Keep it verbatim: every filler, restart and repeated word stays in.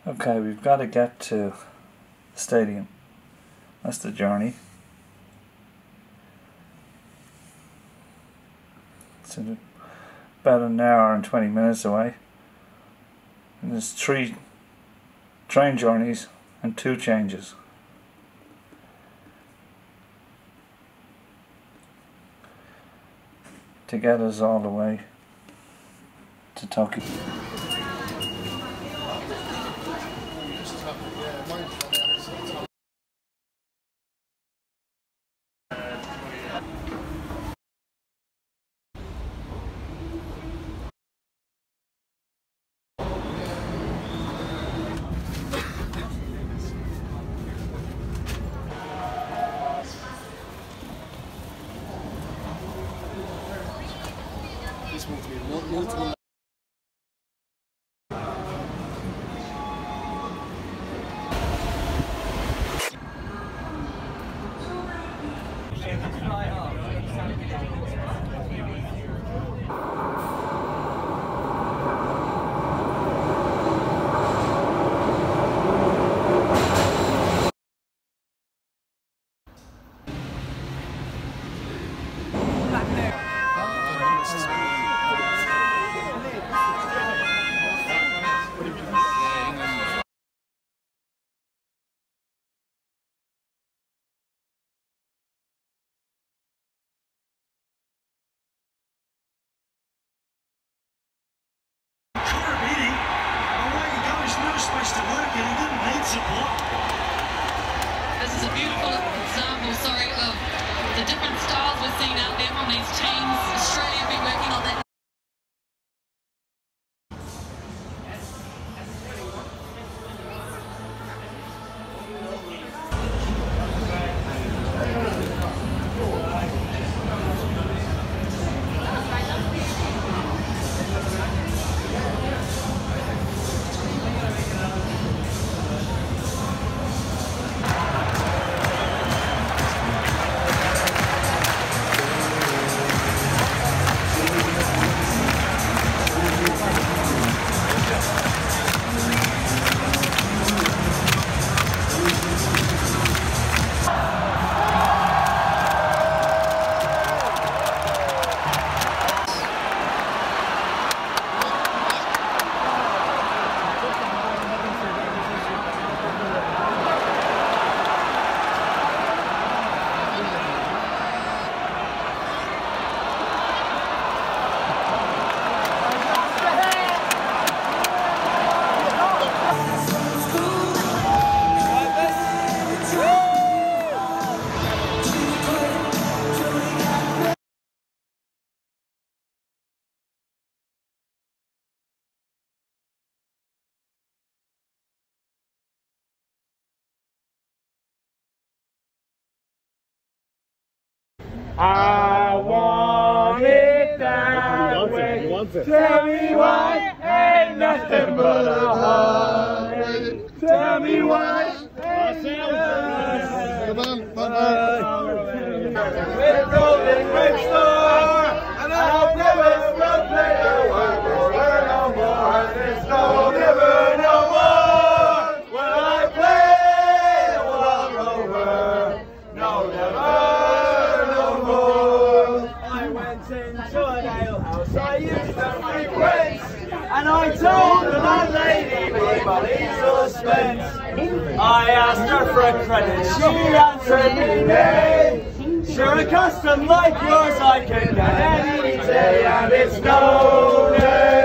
Okay, we've got to get to the stadium. That's the journey. It's about an hour and twenty minutes away. And there's three train journeys and two changes. To get us all the way to Tokyo. Multiple support. This is a beautiful example, sorry, of the different styles we're seeing out there from these teams. Australia have been working on that. I want it that way. Tell me why ain't nothing but a heart. Tell me why ain't nothing but a heart. We're golden great star, and I hope never will play the world over no more. There's no never no more when I play the world over. No never. Into an alehouse I used to frequent, and I told the landlady my money's all spent. I asked her for a credit, she answered me nay. Sure, a custom like yours I can get any day, and it's no day.